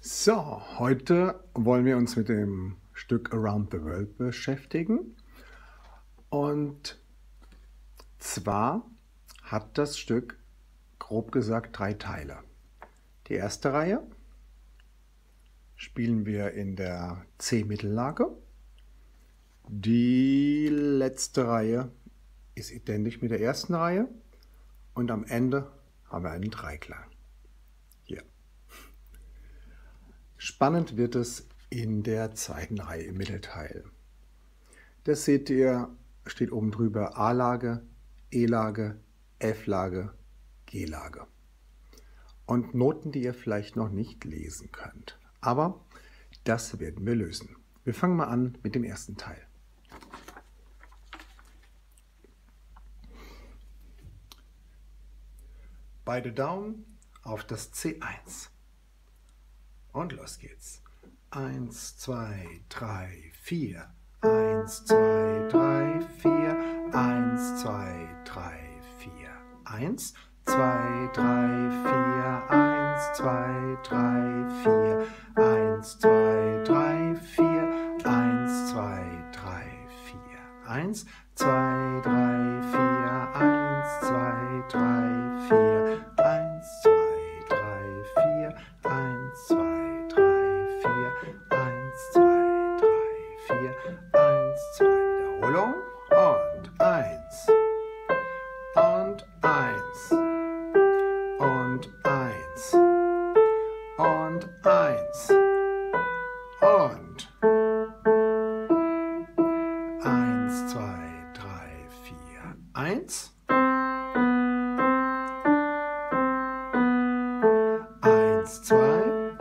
So, heute wollen wir uns mit dem Stück Around the World beschäftigen. Und zwar hat das Stück, grob gesagt, 3 Teile. Die erste Reihe spielen wir in der C-Mittellage. Die letzte Reihe ist identisch mit der ersten Reihe. Und am Ende haben wir einen Dreiklang. Hier. Spannend wird es in der zweiten Reihe im Mittelteil. Das seht ihr, steht oben drüber A-Lage, E-Lage, F-Lage, G-Lage. Und Noten, die ihr vielleicht noch nicht lesen könnt. Aber das werden wir lösen. Wir fangen mal an mit dem ersten Teil. Beide Daumen auf das C1. Und los geht's. 1, 2, 3, 4. 1, 2, 3, 4. 1, 2, 3, 4. 1, 2, 3, 4. 1, 2, 3, 4. 1, 2, 3, 4. 1, 2, 3, 4. 1, 2, 3, 4. 1, 2, 3, 4. 1, 2, 3, 4. 1, 2, 3, 4. 1, 2, 3, 4. 1, 2, Wiederholung. Und 1. Und 1. Und 1. Und 1. Und 1, 2, 3, 4. 1. 1, 2.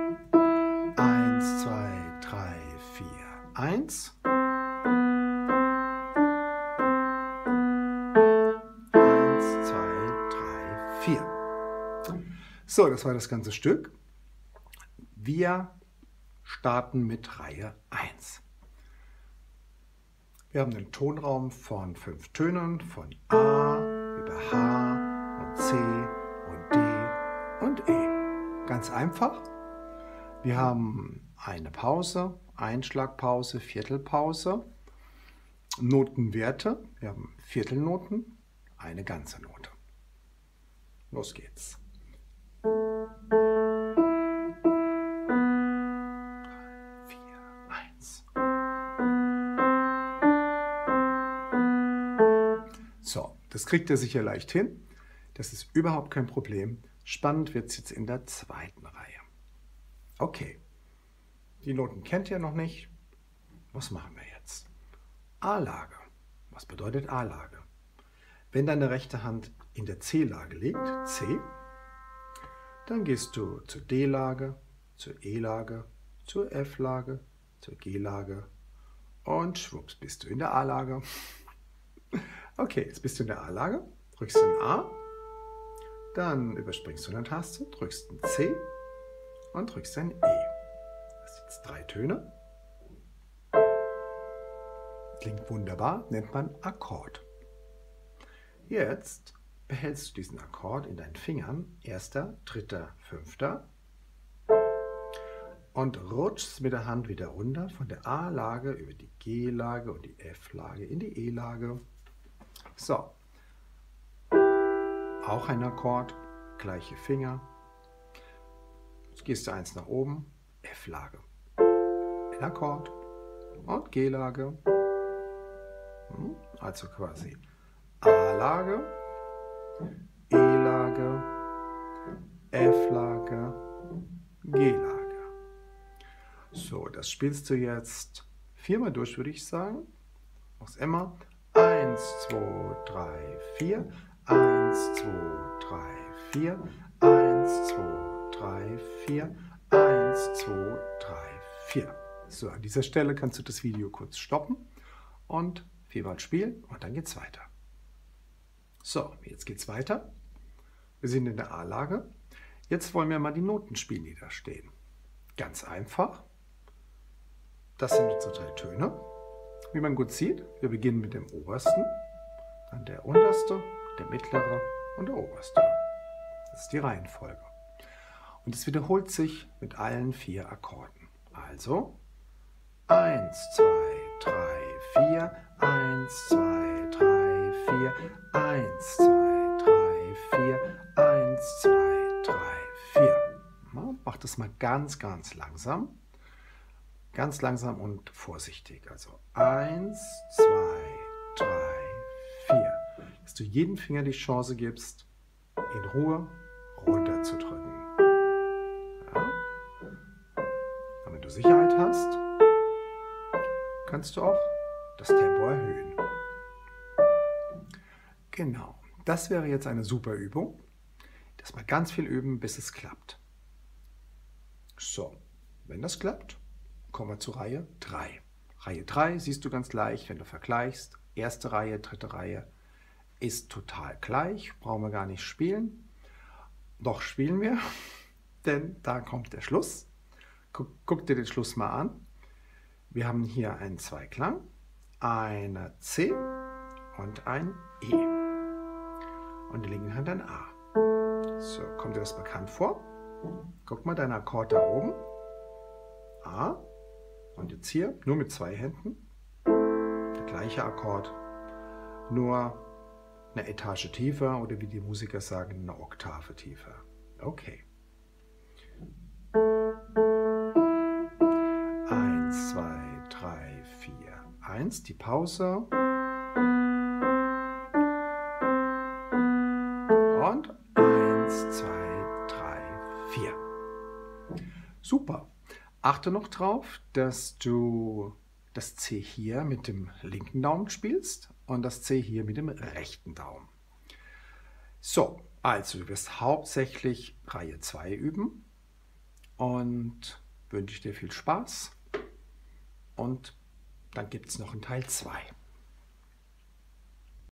1, 2, 3, 4. 1. 1, 2, 3, 4. So, das war das ganze Stück. Wir starten mit Reihe 1. Wir haben einen Tonraum von 5 Tönen, von A über H und C und D und E. Ganz einfach. Wir haben eine Pause, Einschlagpause, Viertelpause, Notenwerte. Wir haben Viertelnoten, eine ganze Note. Los geht's. 3, 4, 1. So, das kriegt ihr sicher leicht hin. Das ist überhaupt kein Problem. Spannend wird es jetzt in der zweiten Reihe. Okay, die Noten kennt ihr noch nicht. Was machen wir jetzt? A-Lage. Was bedeutet A-Lage? Wenn deine rechte Hand in der C-Lage liegt, C, dann gehst du zur D-Lage, zur E-Lage, zur F-Lage, zur G-Lage und schwupps bist du in der A-Lage. Okay, jetzt bist du in der A-Lage, drückst ein A, dann überspringst du eine Taste, drückst ein C und drückst ein E. Das sind jetzt 3 Töne. Klingt wunderbar, nennt man Akkord. Jetzt behältst du diesen Akkord in deinen Fingern, 1., 3., 5. und rutschst mit der Hand wieder runter von der A-Lage über die G-Lage und die F-Lage in die E-Lage. So, auch ein Akkord, gleiche Finger. Jetzt gehst du 1 nach oben, F-Lage, ein Akkord und G-Lage. Also quasi A-Lage, E-Lage, F-Lage, G-Lage. So, das spielst du jetzt 4-mal durch, würde ich sagen. Mach's immer. 1, 2, 3, 4. 1, 2, 3, 4. 1, 2, 3, 4. 1, 2, 3, 4. So, an dieser Stelle kannst du das Video kurz stoppen und 4-mal spielen und dann geht's weiter. So, jetzt geht's weiter. Wir sind in der A-Lage. Jetzt wollen wir mal die Noten spielen, die da stehen. Ganz einfach. Das sind unsere 3 Töne. Wie man gut sieht, wir beginnen mit dem obersten, dann der unterste, der mittlere und der oberste. Das ist die Reihenfolge. Und es wiederholt sich mit allen 4 Akkorden. Also 1, 2, 3, 4, 1, 2, 3, 4, 1, 2, 3, 4, 1, 2, 3, 4. Mach das mal ganz, ganz langsam. Ganz langsam und vorsichtig. Also 1, 2, 3, 4. Dass du jedem Finger die Chance gibst, in Ruhe runterzudrücken. Ja. Und wenn du Sicherheit hast, kannst du auch das Tempo erhöhen. Genau, das wäre jetzt eine super Übung. Das mal ganz viel üben, bis es klappt. So, wenn das klappt, kommen wir zu Reihe 3. Reihe 3 siehst du ganz leicht, wenn du vergleichst. Erste Reihe, dritte Reihe ist total gleich, brauchen wir gar nicht spielen. Doch spielen wir, denn da kommt der Schluss. Guck dir den Schluss mal an. Wir haben hier einen Zweiklang, eine C und ein E. Und in der linken Hand ein A. So, kommt dir das bekannt vor? Guck mal, dein Akkord da oben. A. Und jetzt hier, nur mit 2 Händen. Der gleiche Akkord, nur eine Etage tiefer oder wie die Musiker sagen, eine Oktave tiefer. Okay. 1, 2, 3, 4, 1, die Pause. Und 1, 2, 3, 4. Super. Achte noch drauf, dass du das C hier mit dem linken Daumen spielst und das C hier mit dem rechten Daumen. So, also du wirst hauptsächlich Reihe 2 üben und wünsche dir viel Spaß und dann gibt es noch einen Teil 2.